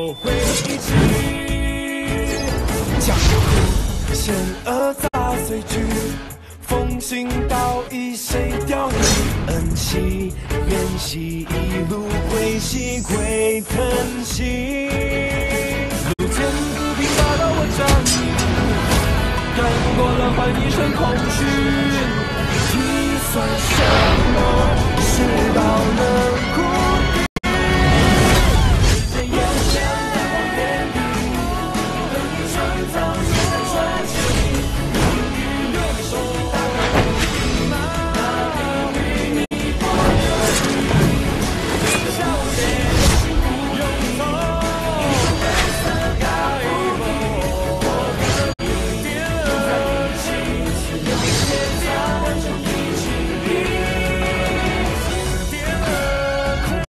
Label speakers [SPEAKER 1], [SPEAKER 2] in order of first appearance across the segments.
[SPEAKER 1] 都会一起。江湖险恶杂碎句，风行道义谁雕你？恩熙缘兮一路归西归腾兮。路见不平大道我仗义，干过了换一身空虚。体算什么？世道能苦敌。时间眼前的光点地，等你创造新的传奇。命运用手打开那命运你不留意，笑脸用痛改梦，我的一点儿心，现在完成一起点了空。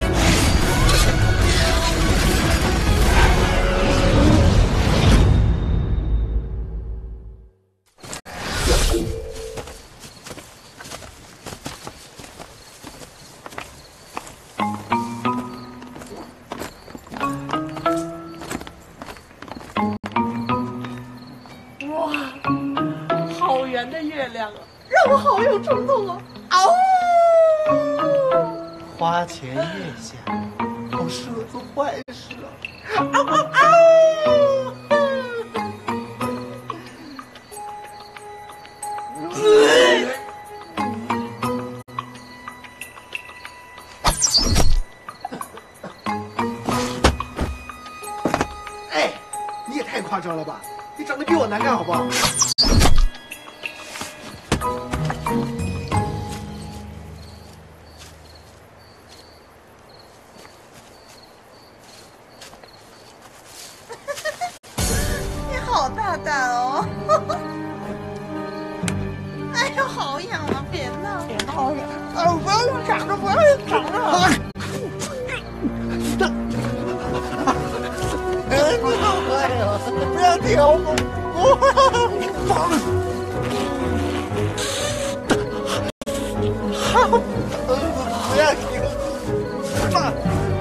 [SPEAKER 2] 哇，好圆的月亮啊，让我好有冲动啊！嗷！
[SPEAKER 3] 花前月下，好适合做坏事啊！
[SPEAKER 2] 嗷嗷嗷！
[SPEAKER 3] 哎，你也太夸张了吧！你长得比我难看，好不好？
[SPEAKER 2] 你好大胆哦！哎呀，好痒啊！别闹，别闹了！啊，不要用长着，不要用长着！
[SPEAKER 3] 你好坏呀！不要挑我！放！不要挑！放！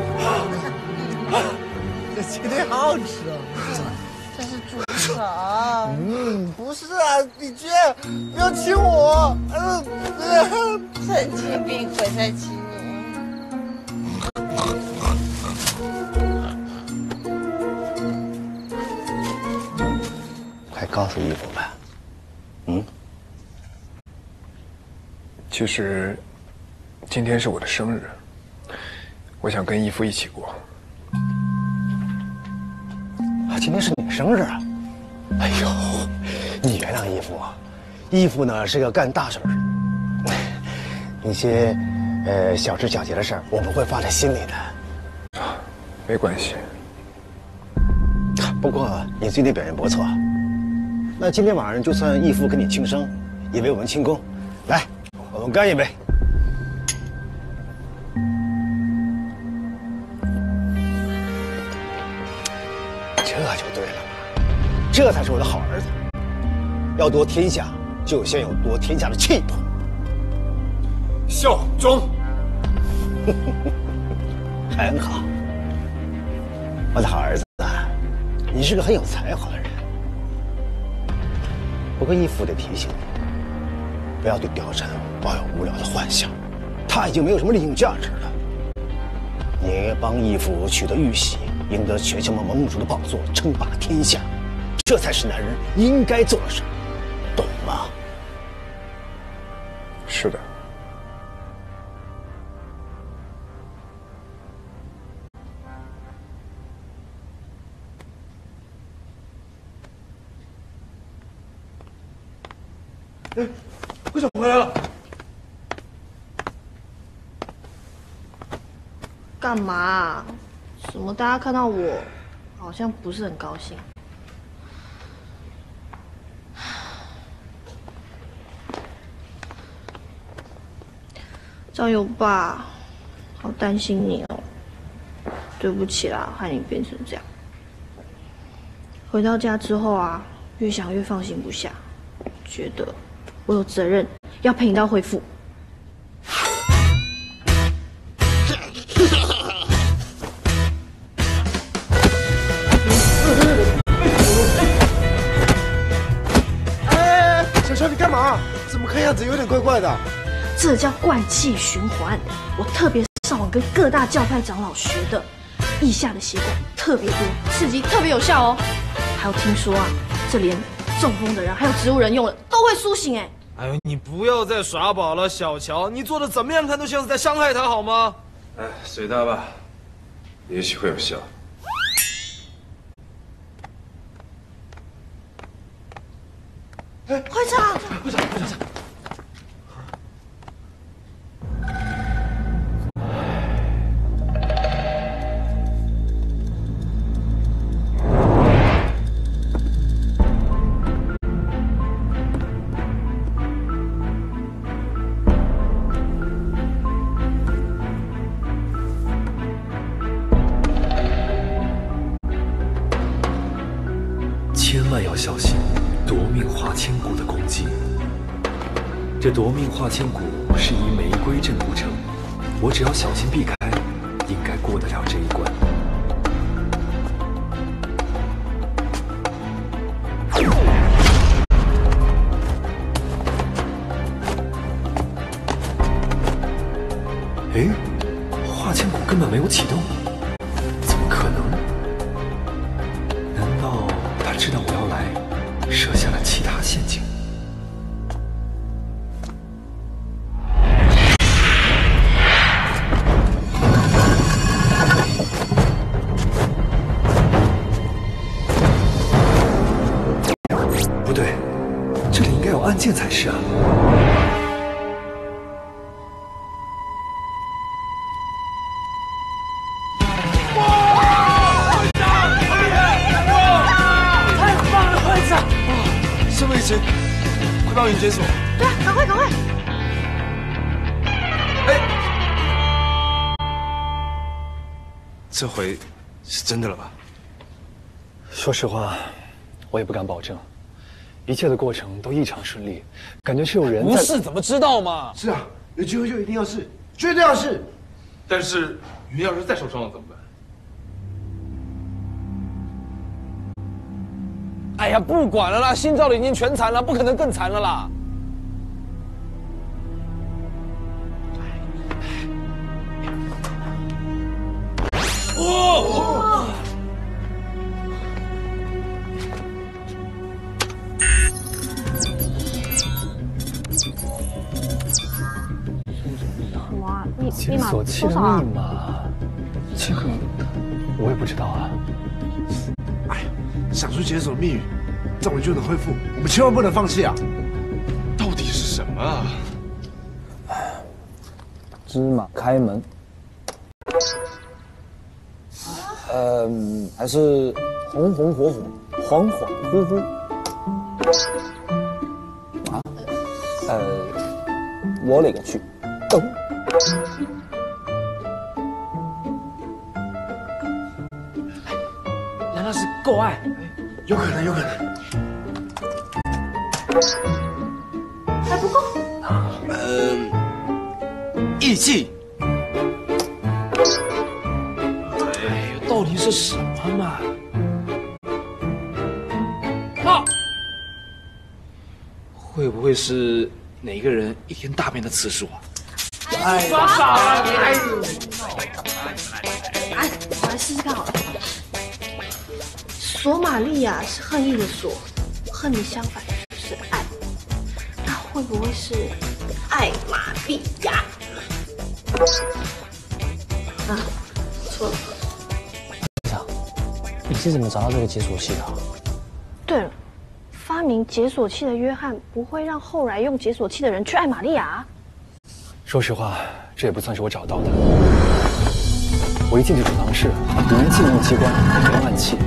[SPEAKER 3] 这今天好好吃啊！
[SPEAKER 2] 这是猪肠。
[SPEAKER 3] 不是啊，你居然不要亲我！
[SPEAKER 2] 神经病，鬼在亲你。
[SPEAKER 3] 快告诉义父吧。
[SPEAKER 4] 其实，今天是我的生日，我想跟义父一起过。
[SPEAKER 3] 今天是你生日啊！哎呦，你原谅义父啊，义父呢是个干大事儿，那些小枝小节的事儿我们会放在心里的。
[SPEAKER 4] 没关系。
[SPEAKER 3] 不过你最近表现不错，那今天晚上就算义父跟你庆生，也为我们庆功。来，我们干一杯！这就对了嘛，这才是我的好儿子。要夺天下，就先有夺天下的气魄。
[SPEAKER 4] 效忠。
[SPEAKER 3] 很好，我的好儿子，你是个很有才华的人。不过义父得提醒你，不要对貂蝉抱有无聊的幻想，他已经没有什么利用价值了。你帮义父取得玉玺，赢得全项盟盟主的宝座，称霸天下，这才是男人应该做的事，懂吗？
[SPEAKER 4] 是的。
[SPEAKER 5] 会长回来了。
[SPEAKER 6] 干嘛？怎么大家看到我，好像不是很高兴？张友爸，好担心你哦。对不起啦，害你变成这样。回到家之后啊，越想越放心不下，觉得我有责任要陪你到恢复。
[SPEAKER 3] 看样子有点怪怪的。
[SPEAKER 6] 这叫灌气循环。我特别上网跟各大教派长老学的，腋下的血管特别多，刺激特别有效哦。还有听说啊，这连中风的人还有植物人用了都会苏醒哎。
[SPEAKER 5] 哎呦，你不要再耍宝了，小乔，你做的怎么样看都像是在伤害他，好吗？
[SPEAKER 4] 哎，随他吧，也许会有效。
[SPEAKER 6] 会长，
[SPEAKER 5] 会长。
[SPEAKER 7] 千万要小心夺命化千骨的攻击。这夺命化千骨是以玫瑰阵构成，我只要小心避开，应该过得了这一关。哎，化千骨根本没有启动，怎么可能？难道他知道我要来，设下了其他陷阱？不对，这里应该有按键才是啊。
[SPEAKER 5] 快到营检所！
[SPEAKER 6] 对啊，赶快！
[SPEAKER 5] 哎，这回是真的了吧？
[SPEAKER 7] 说实话，我也不敢保证，一切的过程都异常顺利，感觉是有人在。
[SPEAKER 5] 不是，怎么知道嘛？
[SPEAKER 3] 是啊，有机会就一定要试，绝对要试。
[SPEAKER 4] 但是云要是再受伤了怎么办？
[SPEAKER 5] 哎呀，不管了啦，心照的已经全残了，不可能更残了啦。哦！
[SPEAKER 6] 什么啊？
[SPEAKER 7] 解锁器的密码，这个我也不知道啊。
[SPEAKER 3] 哎呀，想出解锁密语，这我就能恢复。我们千万不能放弃啊！
[SPEAKER 4] 到底是什么啊？
[SPEAKER 8] 芝麻开门。还是红红火火，恍恍惚惚。啊，我勒个去！哦，
[SPEAKER 5] 难道是够爱？
[SPEAKER 3] 有可能。
[SPEAKER 6] 还不够。
[SPEAKER 5] 义气。到底是什么嘛？啊！会不会是哪个人一天大便的次数啊？哎，傻傻啊你！
[SPEAKER 6] 哎，我来试试看好了。索玛利亚是恨意的索，恨的相反是爱，那会不会是爱玛利亚？啊，错了。
[SPEAKER 8] 你是怎么找到这个解锁器的？
[SPEAKER 6] 对了，发明解锁器的约翰不会让后来用解锁器的人去爱玛利亚。
[SPEAKER 7] 说实话，这也不算是我找到的。我一进去储藏室，里面既没有机关，也没有暗器。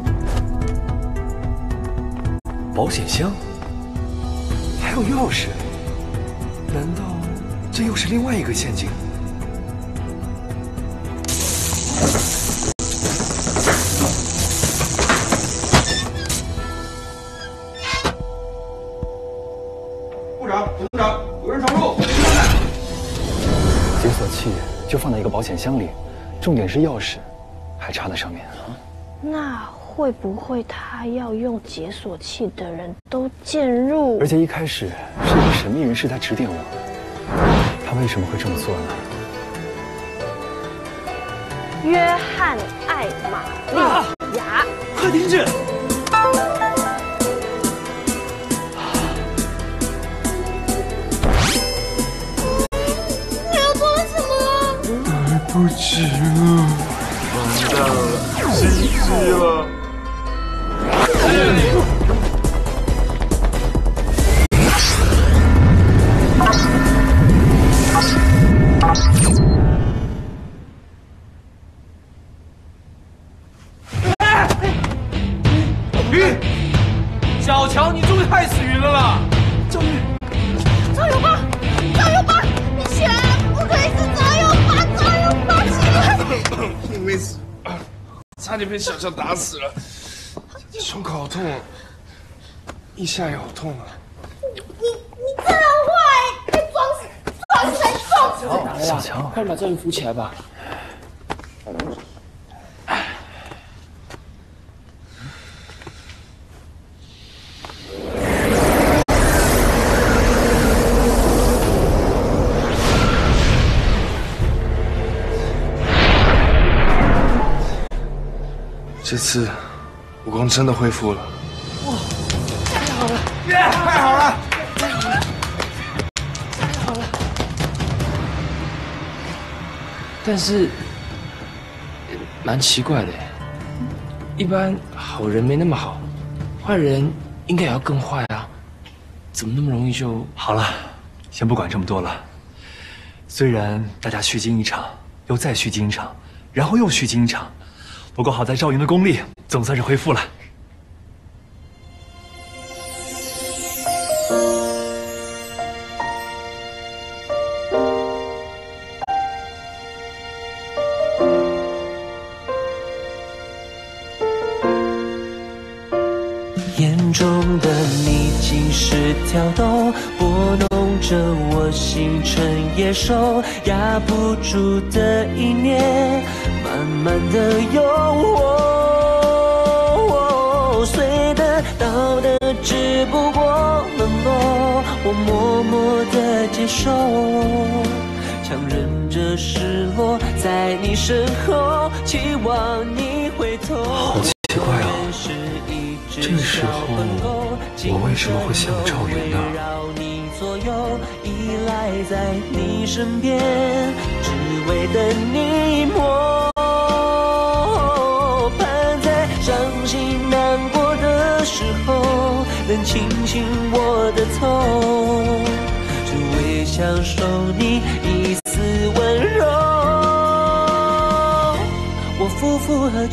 [SPEAKER 7] 保险箱，还有钥匙，难道这又是另外一个陷阱？
[SPEAKER 5] 部长，有人闯入！
[SPEAKER 7] 解锁器就放在一个保险箱里，重点是钥匙还插在上面啊。
[SPEAKER 6] 那会不会他要用解锁器的人都渐入？
[SPEAKER 4] 而且一开始是一个神秘人士在指点我，他为什么会这么做呢？
[SPEAKER 6] 约翰·艾玛利亚，
[SPEAKER 3] 快停止！
[SPEAKER 6] 你要做什么？
[SPEAKER 4] 来不及了，
[SPEAKER 5] 完蛋了，心机了。云，小乔，你终于害死云了啦！
[SPEAKER 2] 加油吧，加油吧！你起来了，不可以死！加油吧，加油吧，起来！
[SPEAKER 5] 你没死，差点被小乔打死了。胸口好痛啊，腋下也好痛啊。
[SPEAKER 2] 你这人坏，还装神装死！
[SPEAKER 4] 小乔，
[SPEAKER 5] 快点把赵云扶起来吧。这次武功真的恢复了。哇，太好了！耶，太好了！太好了！太好了！但是蛮奇怪的，一般好人没那么好，坏人应该也要更坏啊，怎么那么容易就……
[SPEAKER 7] 好了，先不管这么多了。虽然大家虚惊一场，又再虚惊一场，然后又虚惊一场。不过好在赵云的功力总算是恢复了。
[SPEAKER 9] 眼中的你尽是挑逗，拨弄着我心成野兽，压不住的一念，慢慢的诱惑，随得到的只不过冷落，我默默的接受，强忍着失落，在你身后，期望你回头。
[SPEAKER 7] 好奇怪啊，这时候我为什么会想赵云呢？依赖在你身边，只为等你摸，盼在伤心难过的时候，能轻轻握得透，只为享受你一丝温柔，我夫复何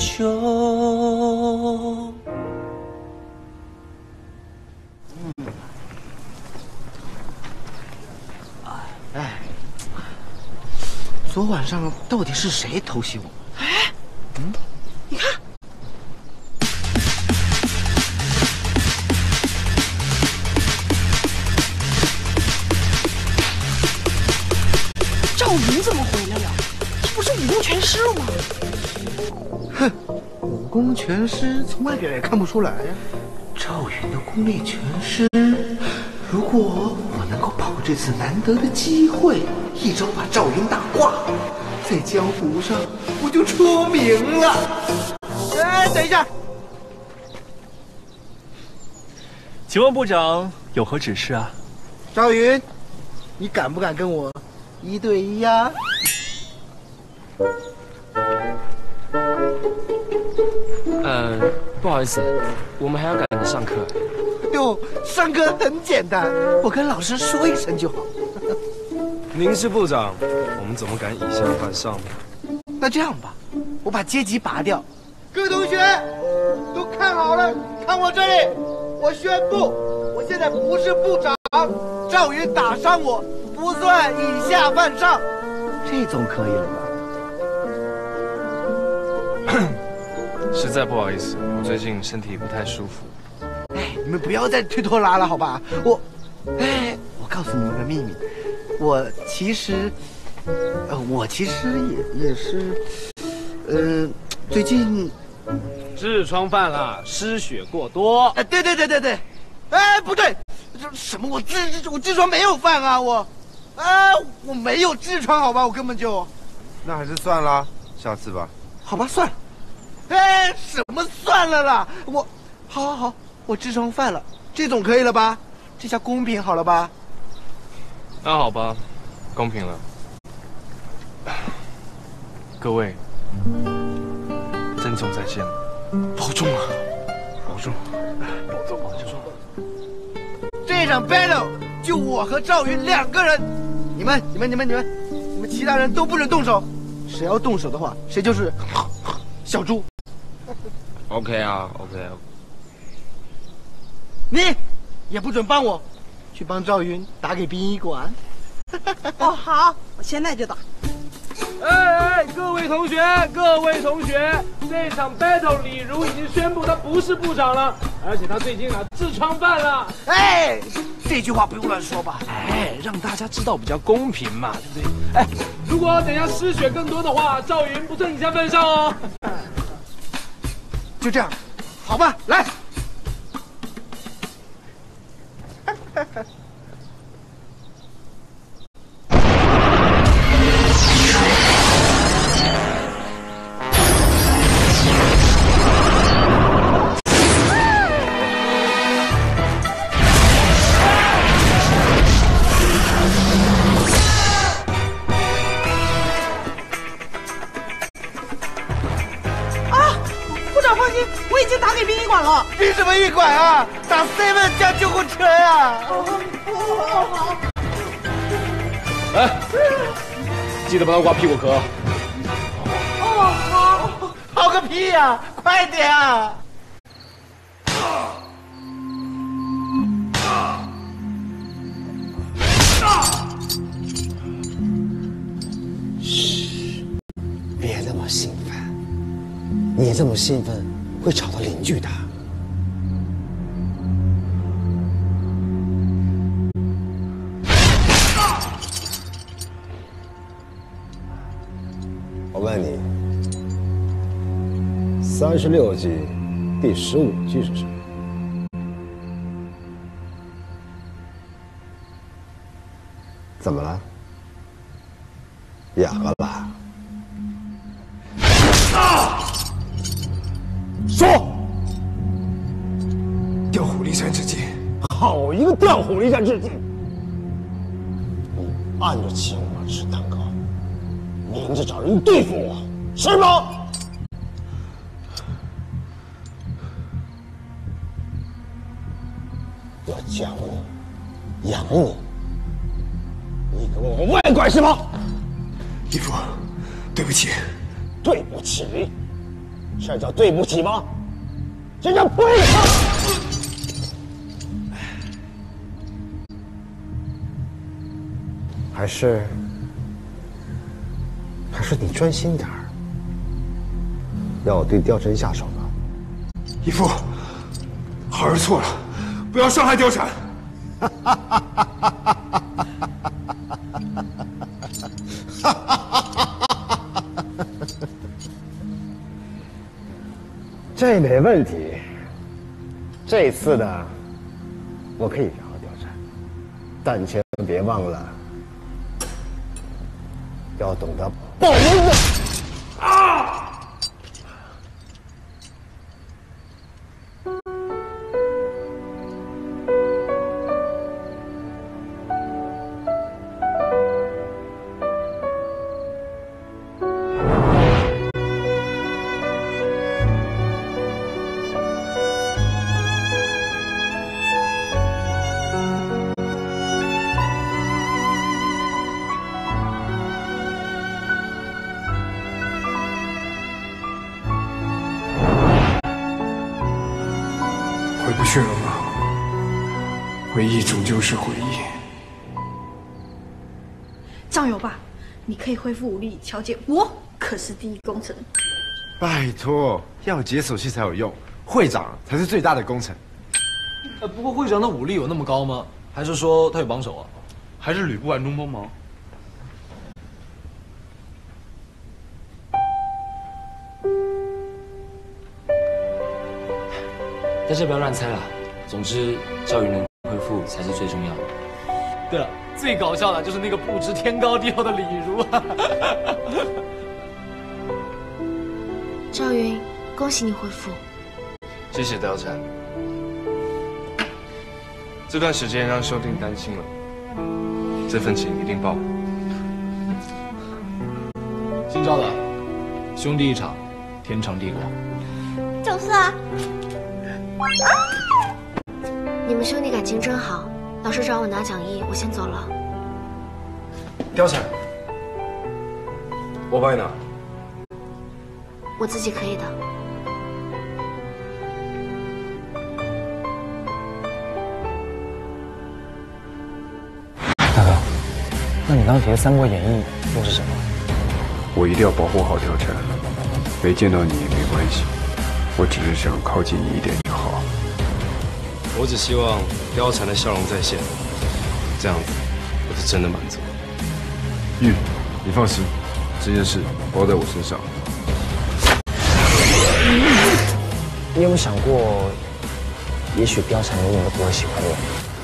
[SPEAKER 7] 求？
[SPEAKER 3] 昨晚上到底是谁偷袭我？
[SPEAKER 2] 哎，你看，赵云怎么回来了？他不是武功全失了吗？
[SPEAKER 3] 哼，武功全失，从外表也看不出来呀。赵云的功力全失，如果我能够把握这次难得的机会，一招把赵云打挂，在江湖上我就出名了。哎，等一下，
[SPEAKER 7] 请问部长有何指示啊？
[SPEAKER 3] 赵云，你敢不敢跟我1对1呀？
[SPEAKER 5] 不好意思，我们还要赶着上课。
[SPEAKER 3] 哟，上课很简单，我跟老师说一声就好。
[SPEAKER 10] 您是部长，我们怎么敢以下犯上呢？
[SPEAKER 3] 那这样吧，我把阶级拔掉。各位同学，都看好了，看我这里，我宣布，我现在不是部长，赵云打伤我，不算以下犯上，这总可以了吧？
[SPEAKER 10] 实在不好意思，我最近身体不太舒服。
[SPEAKER 3] 哎，你们不要再推拖拉了，好吧？我告诉你们个秘密，我其实也是，最近
[SPEAKER 11] 痔疮犯了，失血过多。
[SPEAKER 12] 哎，对，哎，不对，这什么？我痔疮没有犯啊，我没有痔疮，好吧，我根本就。
[SPEAKER 13] 那还是算了，下次吧。
[SPEAKER 12] 好吧，算了。哎，什么算了啦？好，我痔疮犯了，这总可以了吧？这下公平好了吧？
[SPEAKER 10] 那好吧，公平了。各位，珍重再见了，保重啊，保重。
[SPEAKER 12] 这场 battle 就我和赵云2个人，你们其他人都不准动手，谁要动手的话，谁就是小猪。
[SPEAKER 11] OK 啊 ，OK。
[SPEAKER 12] 你也不准帮我去帮赵云打给殡仪馆。
[SPEAKER 2] 哦，好，我现在就打。
[SPEAKER 11] 哎，各位同学，这场 battle 李如已经宣布他不是部长了，而且他最近痔疮犯了。
[SPEAKER 12] 哎，这句话不用乱说吧？
[SPEAKER 11] 哎，让大家知道比较公平嘛，对不对？哎，如果等一下失血更多的话，赵云不在你家份上哦。
[SPEAKER 12] 就这样，好吧，来。
[SPEAKER 2] 我已经打给殡仪馆了。
[SPEAKER 12] 殡什么仪馆啊？打 7叫救护车呀！
[SPEAKER 2] 好。
[SPEAKER 11] 哎，记得帮他刮屁股壳。
[SPEAKER 2] 好。
[SPEAKER 12] 好个屁呀！快点啊！
[SPEAKER 3] 嘘，别那么兴奋。你这么兴奋，会吵到邻居的。我问你，36计第15句是什么？怎么了？哑巴了？说，
[SPEAKER 4] 调虎离山之计。
[SPEAKER 3] 好一个调虎离山之计！你按着请我吃蛋糕，明着找人对付我，是吗？我教你，养你，你给我往外拐是吗？
[SPEAKER 4] 义父，对不起。
[SPEAKER 3] 对不起。这叫对不起吗？这叫配合。还是你专心点儿，要我对貂蝉下手吗？
[SPEAKER 4] 义父，孩儿错了，不要伤害貂蝉。
[SPEAKER 3] 这没问题，这次呢，我可以饶貂蝉，但千万别忘了，要懂得报恩的。啊！
[SPEAKER 4] 回不去了吗？回忆终究是回忆。
[SPEAKER 6] 酱油吧，你可以恢复武力调解，我可是第一功臣。
[SPEAKER 13] 拜托，要有解锁器才有用，会长才是最大的功臣。
[SPEAKER 14] 不过会长的武力有那么高吗？还是说他有帮手啊？
[SPEAKER 10] 还是吕布暗中帮忙？
[SPEAKER 5] 大家不要乱猜啦。总之，赵云能恢复才是最重要的。
[SPEAKER 14] 对了，最搞笑的就是那个不知天高地厚的李如啊！
[SPEAKER 2] 赵云，恭喜你恢复。
[SPEAKER 10] 谢谢貂蝉。这段时间让兄弟担心了，这份情一定报。
[SPEAKER 14] 姓赵的，兄弟一场，天长地久。
[SPEAKER 2] 就是啊。你们兄弟感情真好，老师找我拿讲义，我先走了。
[SPEAKER 4] 貂蝉，我帮你拿。
[SPEAKER 2] 我自己可以的。
[SPEAKER 8] 大哥，那你刚提的《三国演义》又是什么？
[SPEAKER 4] 我一定要保护好貂蝉，没见到你也没关系，我只是想靠近你一点就好。
[SPEAKER 10] 我只希望貂蝉的笑容再现，这样子我是真的满足。
[SPEAKER 13] 玉，你放心，这件事包在我身上。
[SPEAKER 8] 你有没有想过，也许貂蝉永远都不会喜欢我？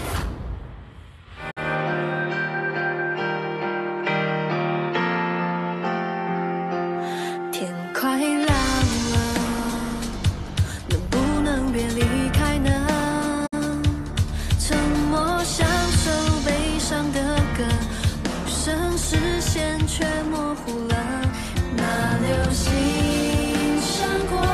[SPEAKER 15] 天快亮了，能不能别离开呢？沉默享受悲伤的歌，无声视线却模糊了那流星闪过。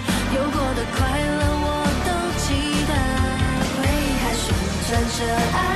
[SPEAKER 15] 这爱。